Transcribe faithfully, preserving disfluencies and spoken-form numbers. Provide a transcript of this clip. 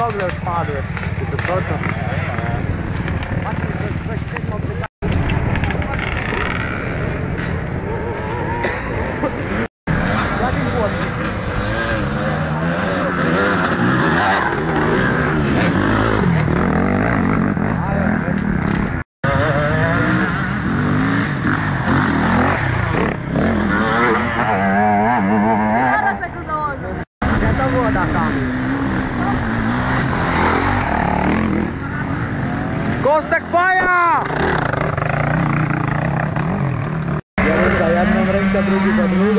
gogle odpadły. I to co to? Jakiś głodny. Woda tam. Kostek faja! Jeden za jedną rękę, drugi za drugą.